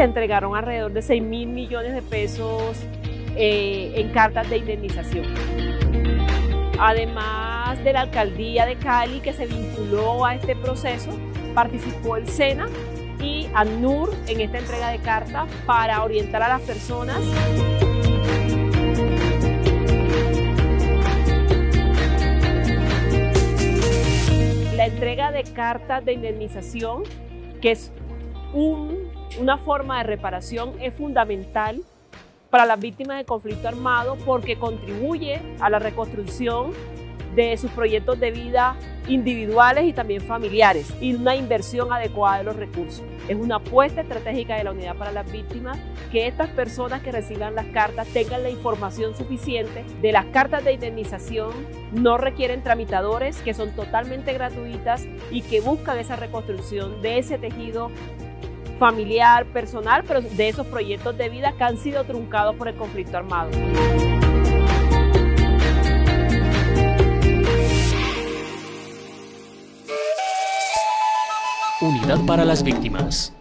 se entregaron alrededor de 6.000 millones de pesos en cartas de indemnización. Además de la alcaldía de Cali, que se vinculó a este proceso, participó el SENA y ANUR en esta entrega de cartas para orientar a las personas. La entrega de cartas de indemnización, que es una forma de reparación, es fundamental para las víctimas de conflicto armado porque contribuye a la reconstrucción de sus proyectos de vida individuales y también familiares y una inversión adecuada de los recursos. Es una apuesta estratégica de la Unidad para las Víctimas que estas personas que reciban las cartas tengan la información suficiente de las cartas de indemnización, no requieren tramitadores, que son totalmente gratuitas y que buscan esa reconstrucción de ese tejido familiar, personal, pero de esos proyectos de vida que han sido truncados por el conflicto armado. Unidad para las Víctimas.